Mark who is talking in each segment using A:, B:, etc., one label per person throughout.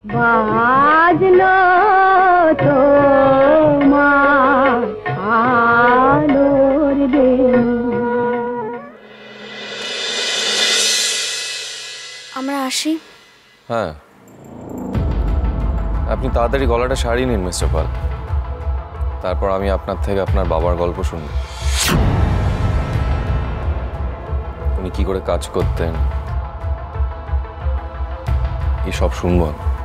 A: বাজলো তোমার আলোর বেণু।
B: আমরা আসি।
C: হ্যাঁ, আপনি তাড়াতাড়ি গলাটা সারিয়ে নিন মিস্টার পাল। তারপর আমি আপনার থেকে আপনার বাবার গল্প শুনব। উনি কি করে কাজ করতেন এসব শুনব।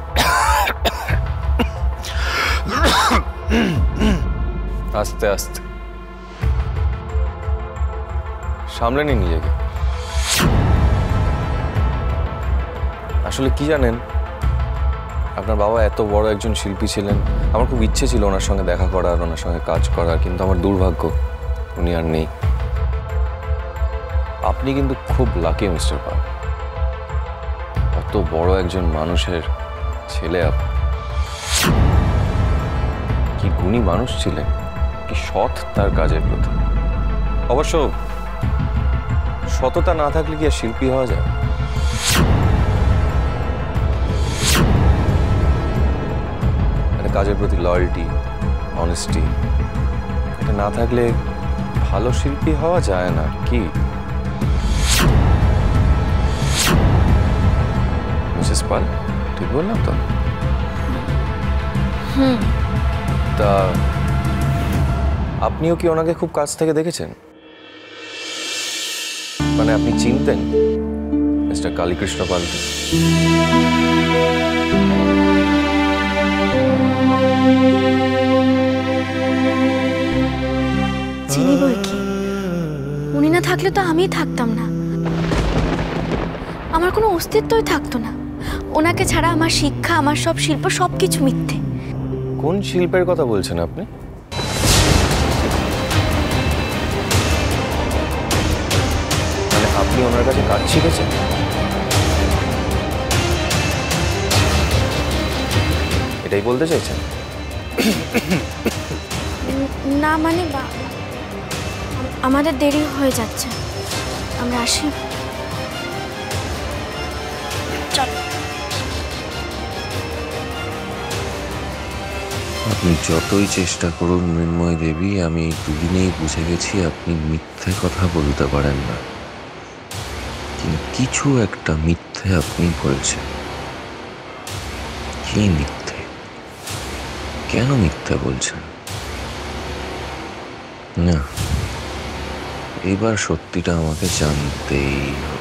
C: আস্তে আস্তে সামলে নিন নিজেকে। আসলে কি জানেন, আপনার বাবা এত বড় একজন শিল্পী ছিলেন। আমার খুব ইচ্ছে ছিল ওনার সঙ্গে দেখা করার, ওনার সঙ্গে কাজ করার, কিন্তু আমার দুর্ভাগ্য উনি আর নেই। আপনি কিন্তু খুব লাকি মিস্টার পাল। অত বড় একজন মানুষের ছেলে আপনি। কি গুণী মানুষ ছিলেন, কি সৎ তার কাজের প্রতি। অবশ্য সততা না থাকলে কি আর শিল্পী হওয়া যায়? কাজের প্রতি লয়্যালটি, অনেস্টি, এটা না থাকলে ভালো শিল্পী হওয়া যায় না। কি মিসেস পাল, ঠিক বললাম তো? তা আপনিও কি ওনাকে খুব কাছ থেকে দেখেছেন? মানে আপনি চিনতেন মিস্টার কালীকৃষ্ণ পালকে?
B: চিনি বই কি, উনি না থাকলে তো আমিই থাকতাম না। আমার কোনো অস্তিত্বই থাকতো না। ওনাকে ছাড়া আমার শিক্ষা, আমার সব শিল্প, সবকিছু মিথ্যে।
C: কোন শিল্পের কথা বলছেন আপনি? মানে আপনি ওনার কাছে কাজ শিখেছেন? এটাই বলতে চাইছেন?
B: না মানে আমাদের দেরি হয়ে যাচ্ছে, আমরা আসি। চল।
C: আপনি যতই চেষ্টা করুন মৃন্ময় দেবী, আমি এই দুদিনেই বুঝে গেছি আপনি মিথ্যে কথা বলতে পারেন না। কিন্তু কিছু একটা মিথ্যে আপনি বলছেন। কি মিথ্যে? কেন মিথ্যে বলছেন? না, এবার সত্যিটা আমাকে জানতেই হবে।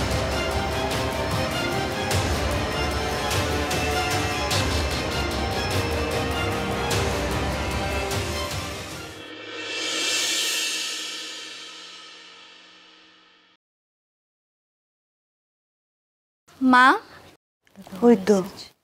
B: মা,
A: ওই তো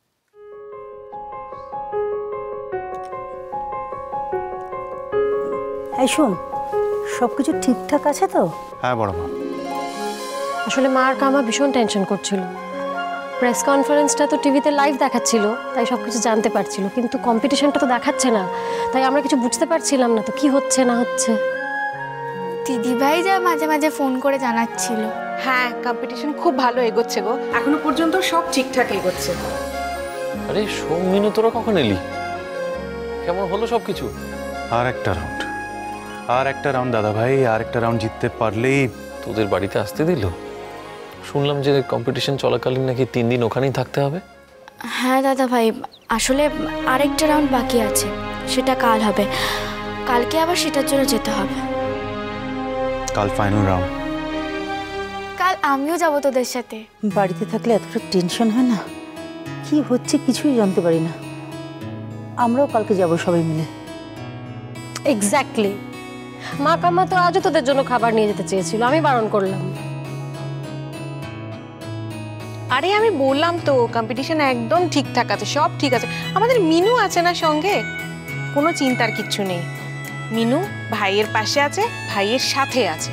A: এই শোন, সবকিছু ঠিকঠাক আছে তো?
D: হ্যাঁ বড় মা।
E: আসলে মা আর কামা ভীষণ টেনশন করছিল। প্রেস কনফারেন্সটা তো টিভিতে লাইভ দেখাচ্ছিল, তাই সব কিছু জানতে পারছিল, কিন্তু কম্পিটিশনটা তো দেখাচ্ছে না, তাই আমরা কিছু বুঝতে পারছিলাম না তো কি হচ্ছে না হচ্ছে।
B: দিদিভাই যা মাঝে মাঝে ফোন করে জানাচ্ছিল।
F: হ্যাঁ, কম্পিটিশন খুব ভালো এগোচ্ছে গো, এখনো পর্যন্ত সব ঠিকঠাক এগোচ্ছে।
C: আরে সৌমিনু, তোরা কখন এলি? কেমন হলো সবকিছু?
D: আর একটা রাউন্ড দাদা ভাই, আর একটা রাউন্ড জিততে পারলেই।
C: তোদের বাড়িতে আসতে দিল? শুনলাম যে কম্পিটিশন চলাকালীন নাকি 3 দিন ওখানেই থাকতে হবে।
B: হ্যাঁ দাদা ভাই, আসলে আরেকটা রাউন্ড বাকি আছে, সেটা কাল হবে। কালকে আবার সেটার জন্য যেতে হবে।
D: কাল ফাইনাল রাউন্ড।
B: কাল আমিও যাব তোদের সাথে।
A: বাড়িতে থাকলে এতটা টেনশন হয় না, কি হচ্ছে কিছুই জানতে পারি না। আমরাও কালকে যাব সবাই মিলে।
E: এক্স্যাক্টলি, মা কামা তো আজও তোদের জন্য খাবার নিয়ে যেতে চেয়েছিল, আমি বারণ করলাম।
F: আরে আমি বললাম তো, কম্পিটিশন একদম ঠিকঠাক আছে, সব ঠিক আছে। আমাদের মিনু আছে না সঙ্গে, কোনো চিন্তার কিচ্ছু নেই। মিনু ভাইয়ের পাশে আছে, ভাইয়ের সাথে আছে।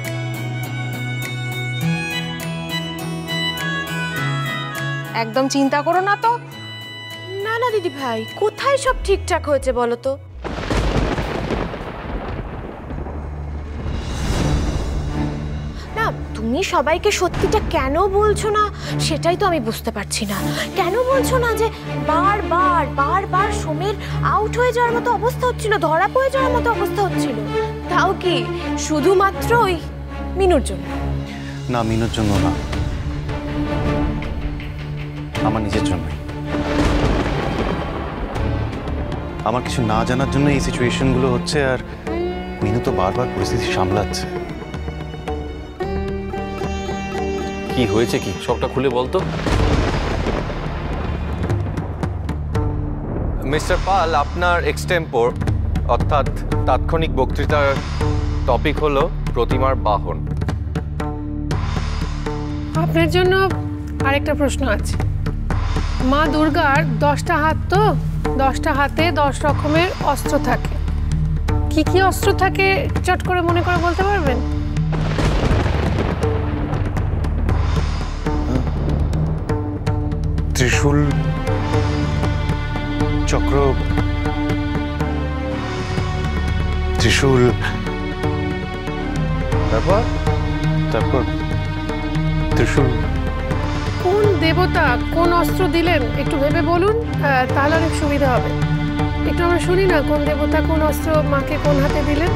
F: একদম চিন্তা করো না তো।
B: না না দিদি ভাই, কোথায় সব ঠিকঠাক হয়েছে বলো তো? না
F: তুমি সবাইকে সত্যিটা কেন বলছো না সেটাই তো আমি বুঝতে পারছি না। কেন বলছো না যে বারবার বারবার সোমের আউট হয়ে যাওয়ার মতো অবস্থা হচ্ছিল, ধরা পড়ে যাওয়ার মতো অবস্থা হচ্ছিল, তাও কি শুধুমাত্র ওই মিনুর জন্য?
D: না, মিনুর জন্য না, আমার নিজের জন্য। আমার কিছু না জানার জন্য এই সিচুয়েশনগুলো হচ্ছে, আর মিনু তো বারবার পরিস্থিতি সামলাচ্ছে।
C: কি হয়েছে, কি সবটা খুলে বলতো। মিস্টার পাল, আপনার এক্সটেম্পোর অর্থাৎ তাৎক্ষণিক বক্তৃতার টপিক হলো প্রতিমার বাহন।
G: আপনার জন্য আরেকটা প্রশ্ন আছে। মা দুর্গার 10টা হাত, তো 10টা হাতে 10 রকমের অস্ত্র থাকে। কি কি অস্ত্র থাকে চট করে মনে করে বলতে পারবেন?
D: ত্রিশূল, চক্র, ত্রিশূল, তারপর তারপর ত্রিশূল।
G: কোন দেবতা কোন অস্ত্র দিলেন একটু ভেবে বলুন, তাহলে অনেক সুবিধা হবে। একটু আমরা শুনি না, কোন দেবতা কোন অস্ত্র মাকে কোন হাতে দিলেন।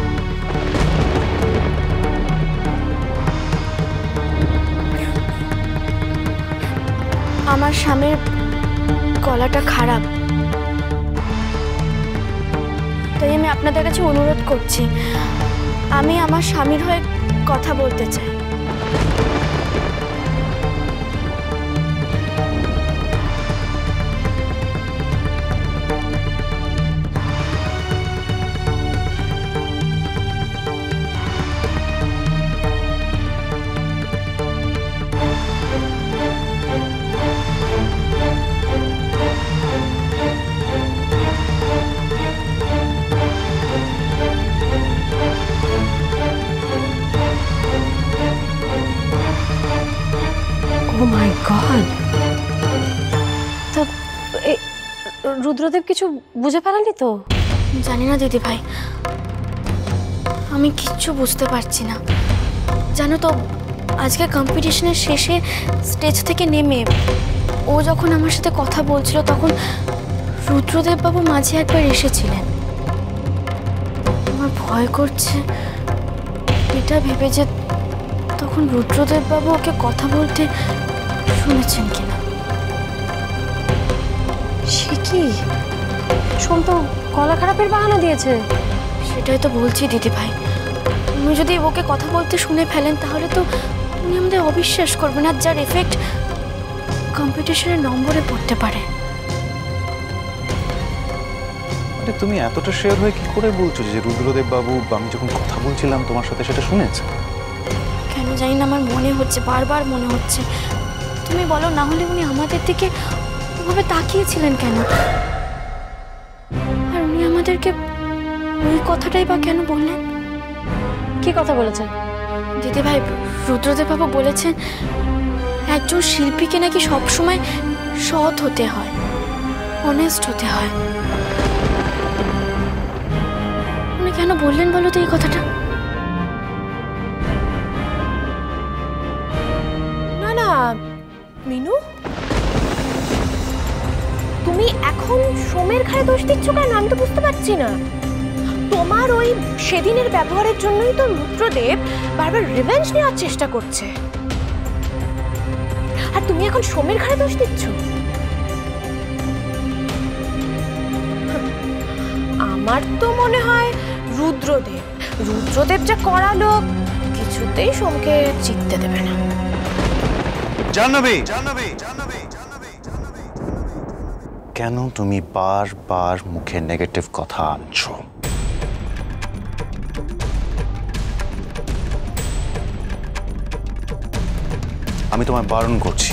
B: আমার স্বামীর গলাটা খারাপ, তাই আমি আপনাদের কাছে অনুরোধ করছি, আমি আমার স্বামীর হয়ে কথা বলতে চাই।
E: Oh my God! তো রুদ্রদেব কিছু বুঝে ফেলেনি তো?
B: জানি না দিদি ভাই, আমি কিচ্ছু বুঝতে পারছি না। জানো তো, আজকে কম্পিটিশনের শেষে স্টেজ থেকে নেমে ও যখন আমার সাথে কথা বলছিল, তখন রুদ্রদেব বাবু মাঝে একবার এসেছিলেন। আমার ভয় করছে এটা ভেবে যে তখন রুদ্রদেব বাবু ওকে কথা বলতে শুনেছেন কিনা।
E: সে কি, সোম তো গলা খারাপের বাহানা দিয়েছে।
B: সেটাই তো বলছি দিদি ভাই, উনি যদি ওকে কথা বলতে শুনে ফেলেন তাহলে তো উনি আমাদের অবিশ্বাস করবেন, আর যার এফেক্ট কম্পিটিশনের নম্বরে পড়তে পারে।
D: আরে তুমি এতটা শেয়ার হয়ে কি করে বলছো যে রুদ্রদেব বাবু আমি যখন কথা বলছিলাম তোমার সাথে সেটা শুনেছে?
B: কেন জানি না, আমার মনে হচ্ছে, বারবার মনে হচ্ছে। তুমি বলো, না হলে উনি আমাদের দিকে ওভাবে তাকিয়েছিলেন কেন? আর উনি আমাদেরকে ওই কথাটাই বা কেন বললেন?
E: কি কথা বলেছে
B: দিদি ভাই? রুদ্রদেব বাবু বলেছেন একজন শিল্পীকে নাকি সবসময় সৎ হতে হয়, অনেস্ট হতে হয়। উনি কেন বললেন বলো তো এই কথাটা?
F: না না মিনু, তুমি এখন সোমের ঘাড়ে দোষ দিচ্ছ কেন? আমি তো বুঝতে পারছি না। তোমার ওই সেদিনের ব্যবহারের জন্যই তো রুদ্রদেব বারবার রিভেঞ্জ নেওয়ার চেষ্টা করছে, আর তুমি এখন সোমের ঘাড়ে দোষ দিচ্ছ। আমার তো মনে হয় রুদ্রদেব যা করালো কিছুতেই সোমকে জিততে দেবে না।
D: জাহ্নবী, কেন তুমি বারবার মুখে নেগেটিভ কথা আনছো? আমি তোমায় বারণ করছি।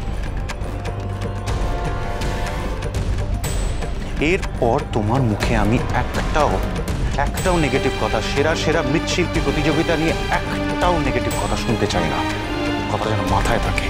D: এরপর তোমার মুখে আমি একটাও নেগেটিভ কথা, সেরা মৃৎশিল্পী প্রতিযোগিতা নিয়ে একটাও নেগেটিভ কথা শুনতে চাই না। কথা যেন মাথায় থাকে।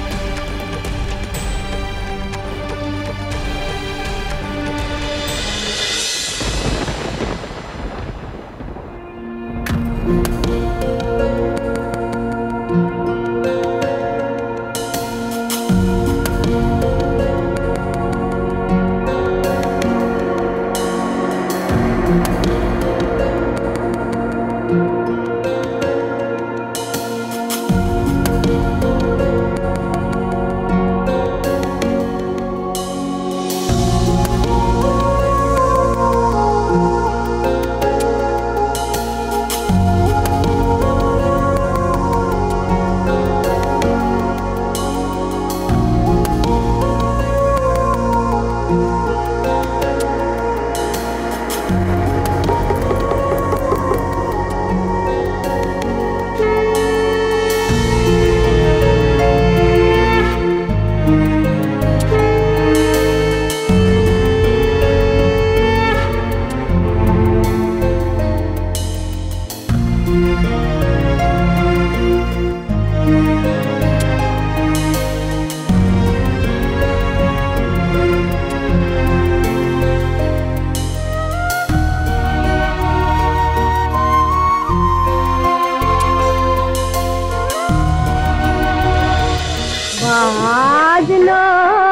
H: সাজলো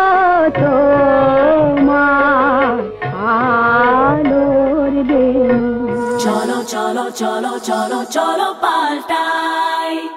H: তোমার আলোর দিন।
I: চলো চলো চলো চলো চলো পাল্টাই